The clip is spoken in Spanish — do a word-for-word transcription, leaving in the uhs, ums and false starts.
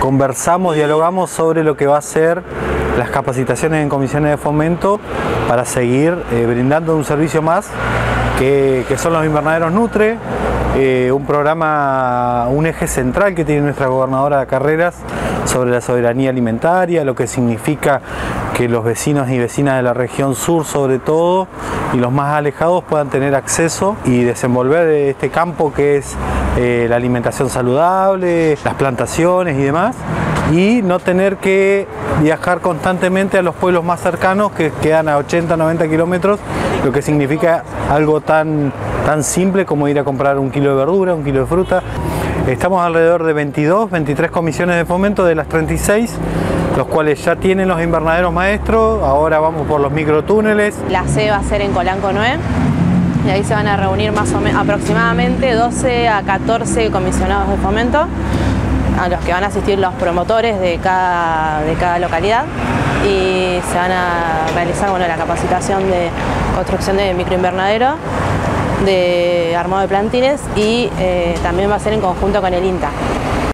conversamos, dialogamos sobre lo que va a ser las capacitaciones en comisiones de fomento para seguir eh, brindando un servicio más que, que son los invernaderos Nutre, eh, un programa, un eje central que tiene nuestra gobernadora de Carreras sobre la soberanía alimentaria, lo que significa que los vecinos y vecinas de la región sur sobre todo y los más alejados puedan tener acceso y desenvolver este campo que es eh, la alimentación saludable, las plantaciones y demás, y no tener que viajar constantemente a los pueblos más cercanos que quedan a ochenta, noventa kilómetros, lo que significa algo tan, tan simple como ir a comprar un kilo de verdura, un kilo de fruta. Estamos alrededor de veintidós, veintitrés comisiones de fomento de las treinta y seis, los cuales ya tienen los invernaderos maestros. Ahora vamos por los microtúneles. La sede va a ser en Colanco nueve y ahí se van a reunir más o menos aproximadamente doce a catorce comisionados de fomento, a los que van a asistir los promotores de cada, de cada localidad, y se van a realizar bueno, la capacitación de construcción de microinvernadero, de armado de plantines, y eh, también va a ser en conjunto con el INTA.